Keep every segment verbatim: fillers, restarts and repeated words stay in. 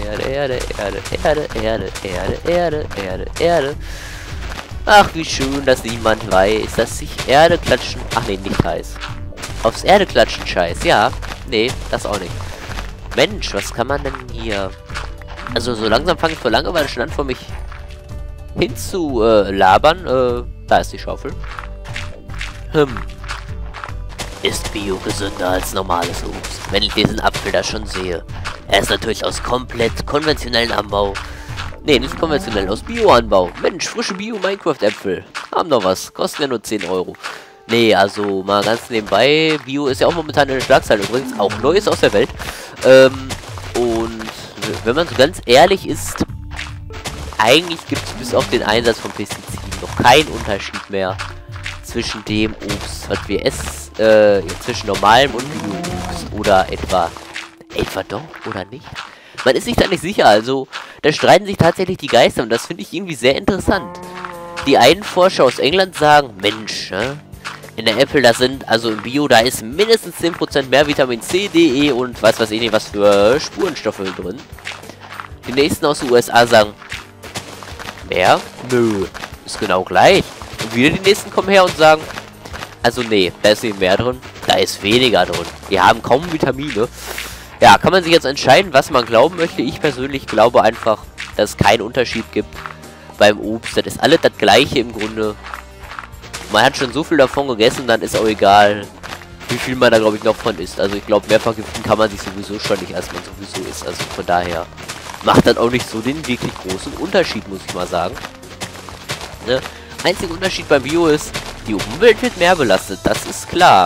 Erde, Erde, Erde, Erde, Erde, Erde, Erde, Erde, Erde. Ach, wie schön, dass niemand weiß, dass sich Erde klatschen... Ach nee, nicht heiß. Aufs Erde klatschen, scheiß. Ja, nee, das auch nicht. Mensch, was kann man denn hier... Also, so langsam fange ich vor Langeweile schon an, vor mich hin zu äh, labern. Äh, da ist die Schaufel. Hm. Ist Bio gesünder als normales Obst, wenn ich diesen Apfel da schon sehe? Er ist natürlich aus komplett konventionellen Anbau. Nee, nicht konventionell, aus Bio-Anbau. Mensch, frische Bio-Minecraft-Äpfel. Haben doch was. Kosten ja nur zehn Euro. Nee, also mal ganz nebenbei. Bio ist ja auch momentan in der Schlagzeile übrigens. Auch Neues aus der Welt. Ähm, und wenn man so ganz ehrlich ist, eigentlich gibt es bis auf den Einsatz von Pestiziden noch keinen Unterschied mehr zwischen dem Obst, was wir essen, äh, zwischen normalem und Bio-Obst. Oder etwa, etwa doch oder nicht? Man ist sich da nicht sicher, also da streiten sich tatsächlich die Geister und das finde ich irgendwie sehr interessant. Die einen Forscher aus England sagen, Mensch, ne? In der Äpfel, da sind, also im Bio, da ist mindestens zehn Prozent mehr Vitamin C, D, E und was weiß ich nicht, was für Spurenstoffe drin. Die nächsten aus den U S A sagen, mehr? Nö, ist genau gleich. Und wieder die nächsten kommen her und sagen, also nee, da ist nicht mehr drin, da ist weniger drin. Die haben kaum Vitamine. Ja, kann man sich jetzt entscheiden, was man glauben möchte. Ich persönlich glaube einfach, dass es keinen Unterschied gibt beim Obst. Das ist alles das Gleiche im Grunde. Man hat schon so viel davon gegessen, dann ist auch egal, wie viel man da, glaube ich, noch von isst. Also ich glaube, mehr vergiften kann man sich sowieso schon nicht, als man sowieso isst. Also von daher macht das auch nicht so den wirklich großen Unterschied, muss ich mal sagen. Ne? Einziger Unterschied beim Bio ist, die Umwelt wird mehr belastet. Das ist klar.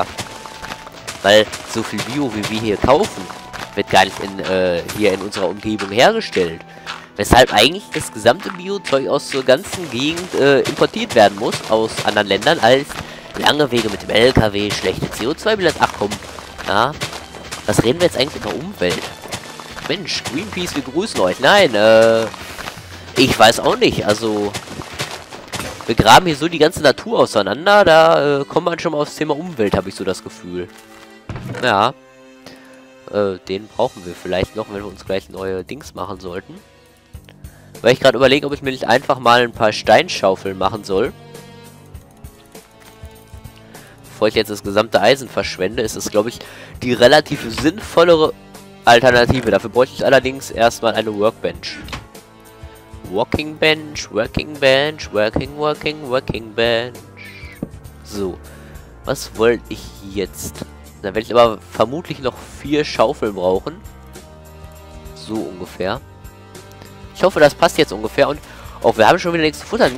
Weil so viel Bio, wie wir hier kaufen, wird gar nicht in, äh, hier in unserer Umgebung hergestellt. Weshalb eigentlich das gesamte Bio-Zeug aus der ganzen Gegend äh, importiert werden muss, aus anderen Ländern, als lange Wege mit dem L K W, schlechte C O zwei Bilanz. Ach komm, ja. Was reden wir jetzt eigentlich über Umwelt? Mensch, Greenpeace, wir grüßen euch. Nein, äh, ich weiß auch nicht, also... Wir graben hier so die ganze Natur auseinander, da äh, kommt man schon mal aufs Thema Umwelt, habe ich so das Gefühl. Ja. Äh, den brauchen wir vielleicht noch, wenn wir uns gleich neue Dings machen sollten. Weil ich gerade überlege, ob ich mir nicht einfach mal ein paar Steinschaufeln machen soll. Bevor ich jetzt das gesamte Eisen verschwende, ist es, glaube ich, die relativ sinnvollere Alternative. Dafür bräuchte ich allerdings erstmal eine Workbench. Walking Bench, Working Bench, Working, Working, Working Bench. So. Was wollte ich jetzt? Da werde ich aber vermutlich noch vier Schaufeln brauchen. So ungefähr. Ich hoffe, das passt jetzt ungefähr. Und auch wir haben schon wieder nichts zu futtern.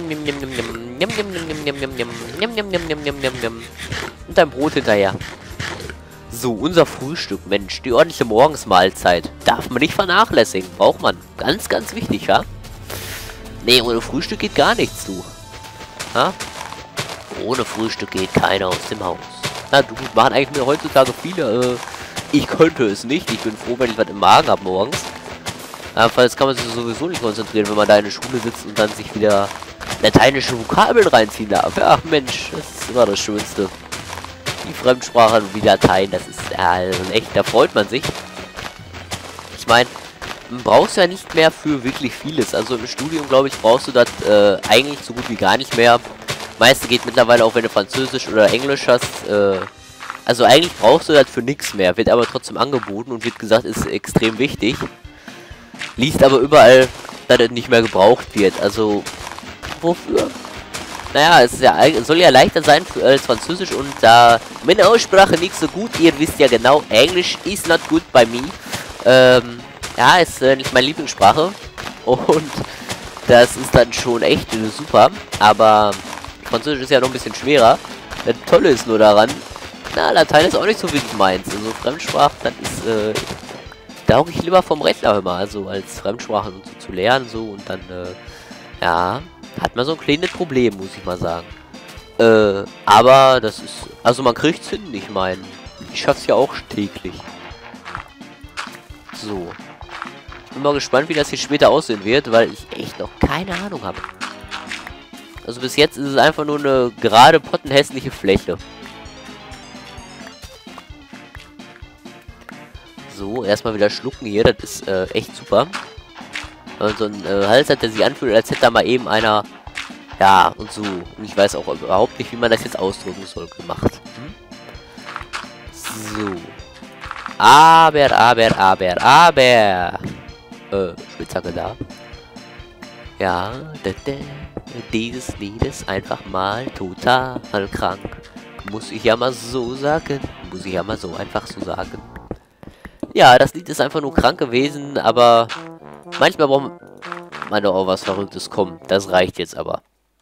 Und ein Brot hinterher. So, unser Frühstück, Mensch. Die ordentliche Morgensmahlzeit. Darf man nicht vernachlässigen. Braucht man. Ganz, ganz wichtig, ja? Nee, ohne Frühstück geht gar nichts, du. Ha? Ohne Frühstück geht keiner aus dem Haus. Na du, machen eigentlich mir heutzutage viele. Äh, ich könnte es nicht. Ich bin froh, wenn ich was im Magen habe morgens. Jedenfalls kann man sich sowieso nicht konzentrieren, wenn man da in der Schule sitzt und dann sich wieder lateinische Vokabeln reinziehen darf. Ja, Mensch, das ist immer das Schönste. Die Fremdsprachen wie Latein, das ist ja echt, da freut man sich. Ich meine, man brauchst ja nicht mehr für wirklich vieles. Also im Studium, glaube ich, brauchst du das äh, eigentlich so gut wie gar nicht mehr. Meiste geht mittlerweile auch, wenn du Französisch oder Englisch hast. Äh, also eigentlich brauchst du das für nichts mehr. Wird aber trotzdem angeboten und wird gesagt, ist extrem wichtig. Liest aber überall, dass es nicht mehr gebraucht wird. Also, wofür? Naja, es ist ja, soll ja leichter sein für, als Französisch und da meine Aussprache nicht so gut. Ihr wisst ja genau, Englisch is not good by me. Ähm, ja, ist äh, nicht meine Lieblingssprache. Und das ist dann schon echt äh, super. Aber Französisch ist ja noch ein bisschen schwerer. Das Tolle ist nur daran, na, Latein ist auch nicht so wirklich meins. Also Fremdsprache, das ist, äh, da hocke ich lieber vom Rechner immer, also als Fremdsprachen und so zu lernen, so und dann, äh, ja, hat man so ein kleines Problem, muss ich mal sagen. Äh, aber das ist, also man kriegt's hin, ich meine, ich schaff's ja auch täglich. So. Ich bin mal gespannt, wie das hier später aussehen wird, weil ich echt noch keine Ahnung habe. Also bis jetzt ist es einfach nur eine gerade pottenhässliche Fläche. So, erstmal wieder schlucken hier. Das ist äh, echt super. Und so ein äh, Hals hat, der sich anfühlt, als hätte da mal eben einer... Ja, und so. Und ich weiß auch überhaupt nicht, wie man das jetzt ausdrücken soll, gemacht. Hm? So. Aber, aber, aber, aber. Äh, Spitzhacke da. Ja, dieses Lied ist einfach mal total krank. Muss ich ja mal so sagen. Muss ich ja mal so einfach so sagen. Ja, das Lied ist einfach nur krank gewesen, aber manchmal braucht man doch auch was Verrücktes. Komm, das reicht jetzt aber.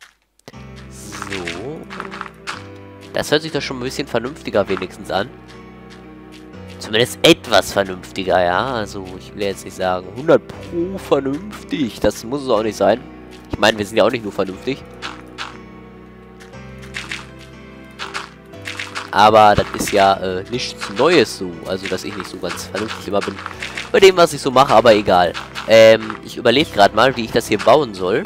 So. Das hört sich doch schon ein bisschen vernünftiger wenigstens an. Zumindest etwas vernünftiger, ja. Also, ich will jetzt nicht sagen hundert Pro vernünftig. Das muss es auch nicht sein. Ich meine, wir sind ja auch nicht nur vernünftig. Aber das ist ja äh, nichts Neues so. Also, dass ich nicht so ganz vernünftig immer bin bei dem, was ich so mache. Aber egal. Ähm, ich überlege gerade mal, wie ich das hier bauen soll.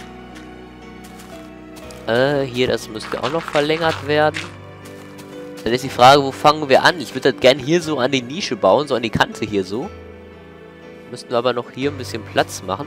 Äh, hier, das müsste auch noch verlängert werden. Dann ist die Frage, wo fangen wir an? Ich würde das gerne hier so an die Nische bauen, so an die Kante hier so. Müssten wir aber noch hier ein bisschen Platz machen.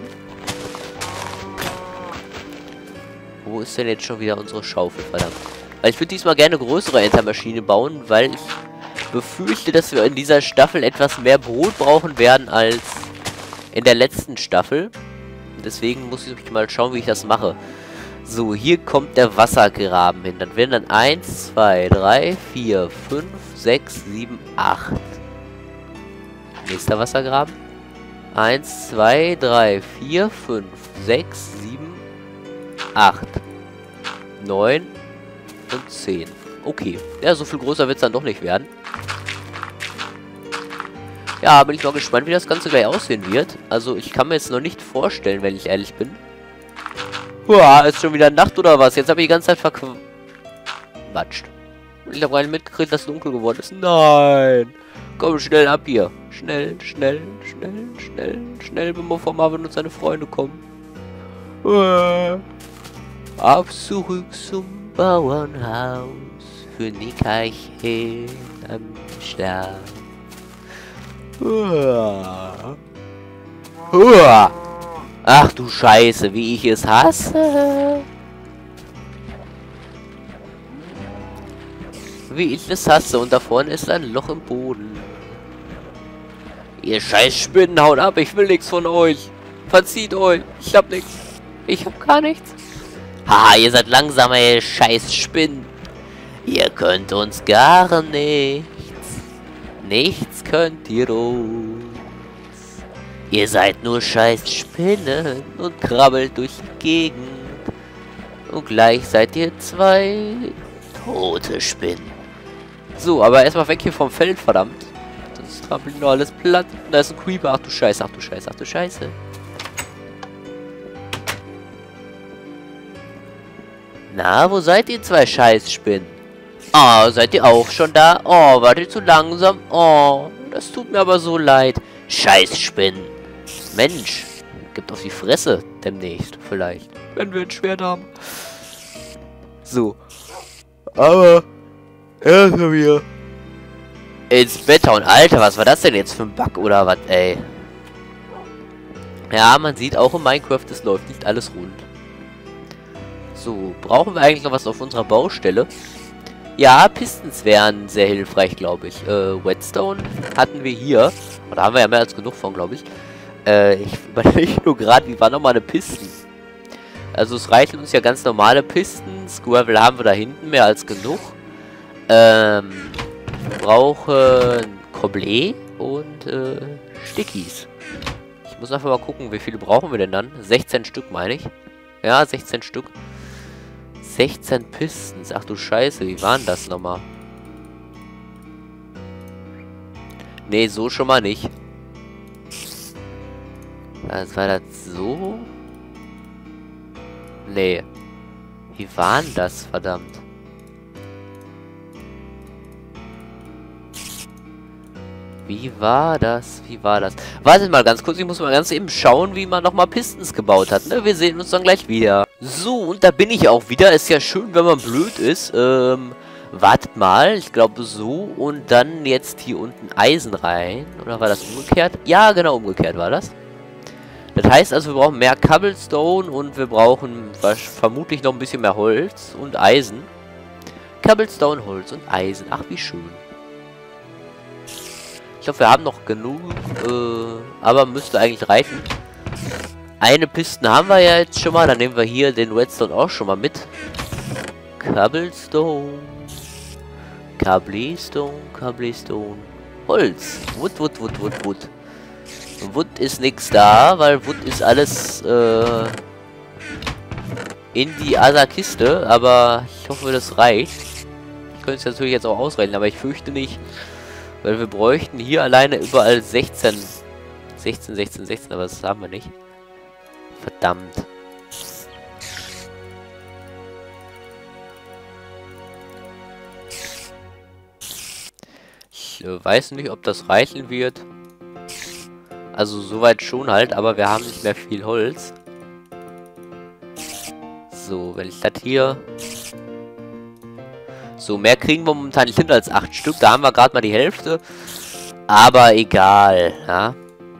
Wo ist denn jetzt schon wieder unsere Schaufel, verdammt? Weil ich würde diesmal gerne eine größere Entermaschine bauen, weil ich befürchte, dass wir in dieser Staffel etwas mehr Brot brauchen werden als in der letzten Staffel. Deswegen muss ich mal schauen, wie ich das mache. So, hier kommt der Wassergraben hin. Dann werden dann eins, zwei, drei, vier, fünf, sechs, sieben, acht. Nächster Wassergraben. eins, zwei, drei, vier, fünf, sechs, sieben, acht. neun und zehn. Okay. Ja, so viel größer wird es dann doch nicht werden. Ja, bin ich mal gespannt, wie das Ganze gleich aussehen wird. Also, ich kann mir jetzt noch nicht vorstellen, wenn ich ehrlich bin. Uah, ist schon wieder Nacht oder was? Jetzt habe ich die ganze Zeit verquatscht. Und ich habe gar nicht mitgekriegt, dass es dunkel geworden ist. Nein! Komm schnell ab hier. Schnell, schnell, schnell, schnell, schnell, bevor Marvin und seine Freunde kommen. Uah. Auf zurück zum Bauernhaus. Für Nickerchen am Start. Uah. Uah. Ach du Scheiße, wie ich es hasse. Wie ich es hasse. Und da vorne ist ein Loch im Boden. Ihr scheiß Spinnen, haut ab. Ich will nichts von euch. Verzieht euch. Ich hab nichts. Ich hab gar nichts. Haha, ihr seid langsamer, ihr scheiß Spinnen. Ihr könnt uns gar nichts. Nichts könnt ihr uns. Ihr seid nur scheiß Spinnen und krabbelt durch die Gegend. Und gleich seid ihr zwei tote Spinnen. So, aber erstmal weg hier vom Feld, verdammt. Das trampelt nur alles platt. Da ist ein Creeper. Ach du Scheiße, ach du Scheiße, ach du Scheiße. Na, wo seid ihr zwei Scheißspinnen? Oh, seid ihr auch schon da? Oh, wart ihr zu langsam? Oh, das tut mir aber so leid. Scheißspinnen. Mensch, gibt auf die Fresse demnächst, vielleicht. Wenn wir ein Schwert haben. So. Aber erstmal wieder ins Bett hauen. Alter, was war das denn jetzt für ein Bug oder was, ey? Ja, man sieht auch in Minecraft, es läuft nicht alles rund. So, brauchen wir eigentlich noch was auf unserer Baustelle? Ja, Pistons wären sehr hilfreich, glaube ich. Äh, Whetstone hatten wir hier. Da haben wir ja mehr als genug von, glaube ich. Äh, ich überlege nur gerade, wie war nochmal eine Pisten? Also es reichen uns ja ganz normale Pistons. Gravel haben wir da hinten mehr als genug. Ähm, wir brauchen Cobblé und äh, Stickies. Ich muss einfach mal gucken, wie viele brauchen wir denn dann? sechzehn Stück, meine ich. Ja, sechzehn Stück. sechzehn Pistons. Ach du Scheiße, wie waren das nochmal? Nee, so schon mal nicht. Was war das so? Nee. Wie waren das, verdammt? Wie war das? Wie war das? Wartet mal ganz kurz, ich muss mal ganz eben schauen, wie man nochmal Pistons gebaut hat. Ne? Wir sehen uns dann gleich wieder. So, und da bin ich auch wieder. Ist ja schön, wenn man blöd ist. Ähm, Wartet mal, ich glaube so. Und dann jetzt hier unten Eisen rein. Oder war das umgekehrt? Ja, genau, umgekehrt war das. Das heißt also, wir brauchen mehr Cobblestone und wir brauchen vermutlich noch ein bisschen mehr Holz und Eisen. Cobblestone, Holz und Eisen. Ach, wie schön. Ich glaube, wir haben noch genug, äh, aber müsste eigentlich reichen. Eine Pisten haben wir ja jetzt schon mal. Dann nehmen wir hier den Redstone auch schon mal mit. Cobblestone. Cobblestone, Cobblestone. Holz. Wood, Wood, Wood, Wood, Wood. Wood ist nichts da, weil Wood ist alles äh, in die Asa-Kiste. Aber ich hoffe, das reicht. Ich könnte es natürlich jetzt auch ausrechnen, aber ich fürchte nicht. Weil wir bräuchten hier alleine überall sechzehn. sechzehn, sechzehn, sechzehn, aber das haben wir nicht. Verdammt. Ich äh, weiß nicht, ob das reichen wird. Also soweit schon halt, aber wir haben nicht mehr viel Holz. So, wenn ich das hier... So, mehr kriegen wir momentan nicht hin als acht Stück. Da haben wir gerade mal die Hälfte. Aber egal, ja.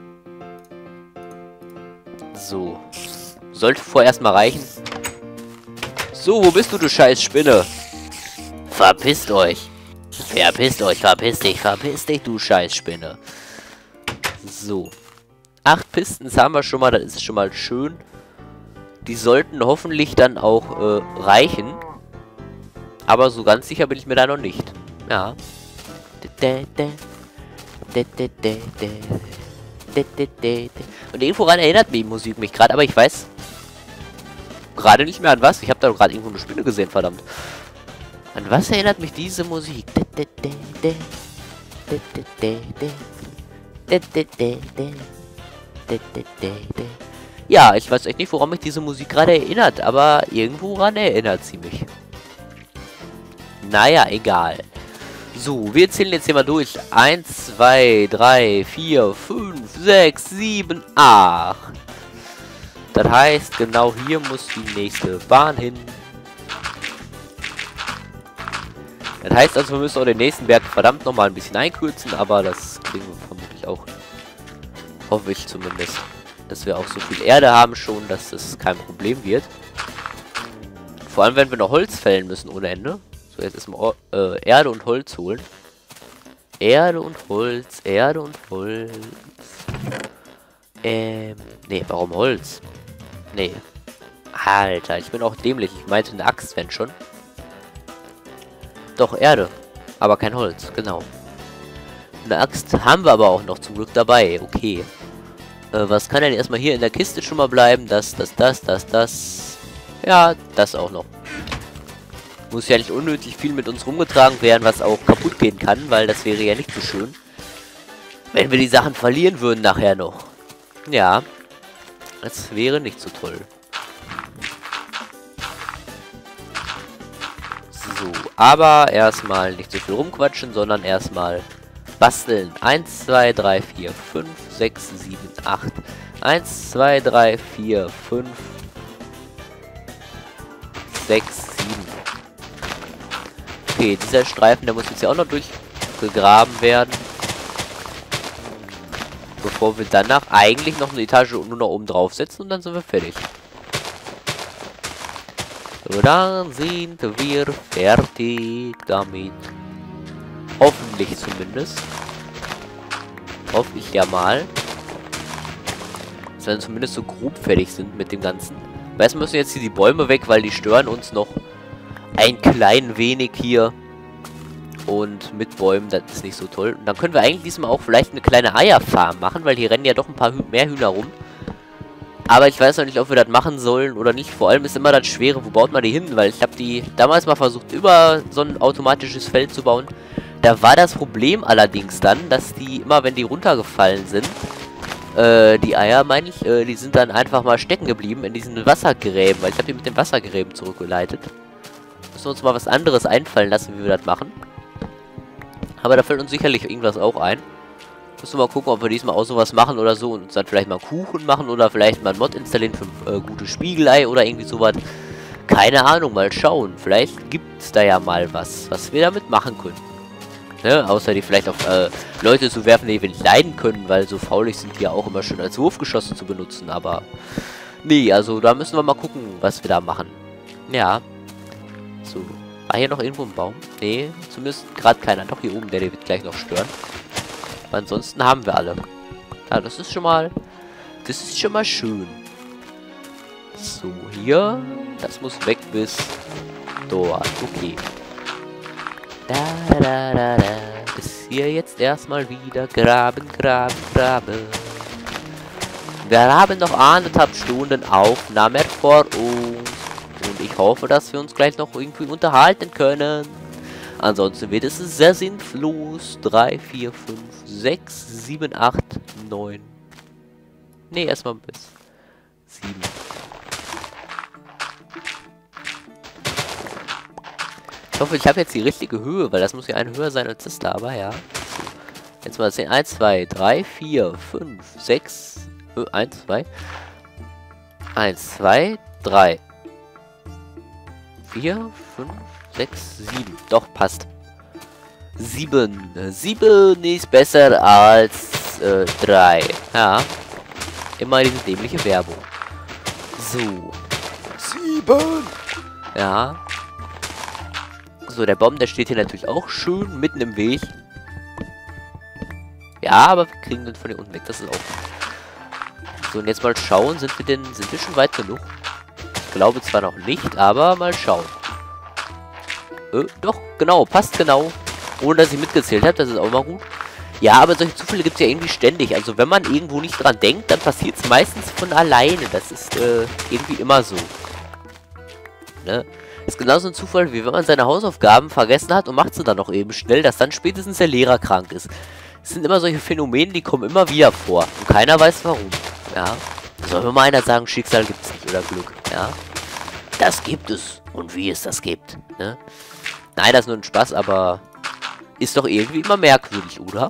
So. Sollte vorerst mal reichen. So, wo bist du, du scheiß Spinne? Verpisst euch. Verpisst euch, verpiss dich, verpiss dich, du scheiß Spinne. So. Acht Pistons haben wir schon mal, das ist schon mal schön. Die sollten hoffentlich dann auch äh, reichen. Aber so ganz sicher bin ich mir da noch nicht. Ja. Und irgendwo ran erinnert die Musik mich gerade, aber ich weiß gerade nicht mehr an was. Ich habe da gerade irgendwo eine Spinne gesehen, verdammt. An was erinnert mich diese Musik? Ja, ich weiß echt nicht, woran mich diese Musik gerade erinnert, aber irgendwo ran erinnert sie mich. Naja, egal. So, wir zählen jetzt hier mal durch. eins, zwei, drei, vier, fünf, sechs, sieben, acht. Das heißt, genau hier muss die nächste Bahn hin. Das heißt also, wir müssen auch den nächsten Berg verdammt nochmal ein bisschen einkürzen, aber das kriegen wir vermutlich auch. Hoffe ich zumindest. Dass wir auch so viel Erde haben schon, dass das kein Problem wird. Vor allem, wenn wir noch Holz fällen müssen ohne Ende. So, jetzt erstmal äh, Erde und Holz holen. Erde und Holz, Erde und Holz. Ähm, nee, warum Holz? Nee. Alter, ich bin auch dämlich. Ich meinte eine Axt, wenn schon. Doch, Erde. Aber kein Holz, genau. Eine Axt haben wir aber auch noch zum Glück dabei. Okay. Äh, was kann denn erstmal hier in der Kiste schon mal bleiben? Das, das, das, das, das. Ja, das auch noch. Muss ja nicht unnötig viel mit uns rumgetragen werden, was auch kaputt gehen kann, weil das wäre ja nicht so schön. Wenn wir die Sachen verlieren würden nachher noch. Ja. Das wäre nicht so toll. So, aber erstmal nicht so viel rumquatschen, sondern erstmal basteln. eins, zwei, drei, vier, fünf, sechs, sieben, acht. eins, zwei, drei, vier, fünf, sechs, sieben. Okay, dieser Streifen, der muss jetzt ja auch noch durchgegraben werden. Bevor wir danach eigentlich noch eine Etage nur noch oben drauf setzen und dann sind wir fertig. So, dann sind wir fertig damit. Hoffentlich zumindest. Hoffe ich ja mal. Dass wir dann zumindest so grob fertig sind mit dem Ganzen. Weißt du, müssen jetzt hier die Bäume weg, weil die stören uns noch ein klein wenig hier. Und mit Bäumen, das ist nicht so toll. Und dann können wir eigentlich diesmal auch vielleicht eine kleine Eierfarm machen, weil hier rennen ja doch ein paar Hü mehr Hühner rum. Aber ich weiß noch nicht, ob wir das machen sollen oder nicht. Vor allem ist immer das Schwere, wo baut man die hin? Weil ich habe die damals mal versucht, über so ein automatisches Feld zu bauen. Da war das Problem allerdings dann, dass die immer, wenn die runtergefallen sind, äh, die Eier, meine ich, äh, die sind dann einfach mal stecken geblieben in diesen Wassergräben. Weil ich habe die mit den Wassergräben zurückgeleitet. Müssen wir uns mal was anderes einfallen lassen, wie wir das machen. Aber da fällt uns sicherlich irgendwas auch ein. Müssen wir mal gucken, ob wir diesmal auch sowas machen oder so. Und uns dann vielleicht mal einen Kuchen machen oder vielleicht mal einen Mod installieren für äh, gutes Spiegelei oder irgendwie sowas. Keine Ahnung, mal schauen. Vielleicht gibt es da ja mal was, was wir damit machen können. Ne? Außer die vielleicht auch äh, Leute zu werfen, die wir nicht leiden können, weil so faulig sind die ja auch immer schön als Wurfgeschosse zu benutzen. Aber nee, also da müssen wir mal gucken, was wir da machen. Ja. So. War hier noch irgendwo ein Baum? Nee, zumindest gerade keiner. Doch, hier oben, der, der wird gleich noch stören. Aber ansonsten haben wir alle. Ja, das ist schon mal... Das ist schon mal schön. So, hier. Das muss weg bis dort. Okay. Da, da, da, da. Bis hier jetzt erstmal wieder graben, graben, graben. Wir haben noch anderthalb Stunden Aufnahme vor uns. Und ich hoffe, dass wir uns gleich noch irgendwie unterhalten können. Ansonsten wird es sehr sinnlos. drei, vier, fünf, sechs, sieben, acht, neun. Ne, erstmal bis sieben. Ich hoffe, ich habe jetzt die richtige Höhe, weil das muss ja eine höher sein als das da, aber ja. Jetzt mal sehen. eins, zwei, drei, vier, fünf, sechs. eins, zwei. eins, zwei, drei. vier, fünf, sechs, sieben. Doch, passt. sieben. sieben ist besser als äh, drei. Ja. Immer diese dämliche Werbung. So. sieben. Ja. So, der Baum, der steht hier natürlich auch schön mitten im Weg. Ja, aber wir kriegen den von hier unten weg. Das ist auch gut. So, und jetzt mal schauen. Sind wir denn, sind wir schon weit genug? Ich glaube zwar noch nicht, aber mal schauen. Äh, doch, genau, passt genau. Ohne, dass ich mitgezählt habe, das ist auch mal gut. Ja, aber solche Zufälle gibt es ja irgendwie ständig. Also, wenn man irgendwo nicht dran denkt, dann passiert es meistens von alleine. Das ist äh, irgendwie immer so. Ne? Ist genauso ein Zufall, wie wenn man seine Hausaufgaben vergessen hat und macht sie dann noch eben schnell, dass dann spätestens der Lehrer krank ist. Es sind immer solche Phänomene, die kommen immer wieder vor. Und keiner weiß warum. Ja. Soll mir mal einer sagen, Schicksal gibt es nicht oder Glück. Ja. Das gibt es. Und wie es das gibt. Ne? Nein, das ist nur ein Spaß, aber ist doch irgendwie immer merkwürdig, oder?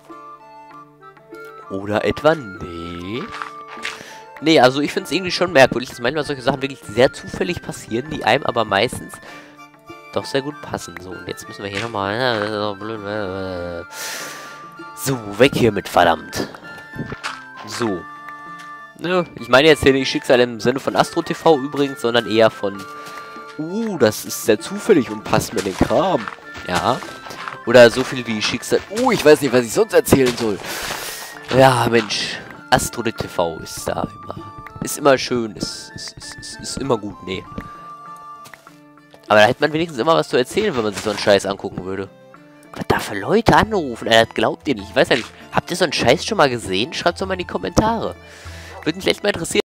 Oder etwa nee? Nee, also ich finde es irgendwie schon merkwürdig, dass manchmal solche Sachen wirklich sehr zufällig passieren, die einem aber meistens doch sehr gut passen. So, und jetzt müssen wir hier nochmal... So, weg hier mit, verdammt. So. Ja, ich meine jetzt hier nicht Schicksal im Sinne von Astro T V übrigens, sondern eher von... Uh, das ist sehr zufällig und passt mir in den Kram. Ja. Oder so viel wie Schicksal... Uh, ich weiß nicht, was ich sonst erzählen soll. Ja, Mensch... Astro T V ist da immer. Ist immer schön, ist, ist, ist, ist, ist immer gut, nee. Aber da hätte man wenigstens immer was zu erzählen, wenn man sich so einen Scheiß angucken würde. Was da für Leute anrufen, Alter, das glaubt ihr nicht. Ich weiß ja nicht, habt ihr so einen Scheiß schon mal gesehen? Schreibt es doch mal in die Kommentare. Würde mich echt mal interessieren.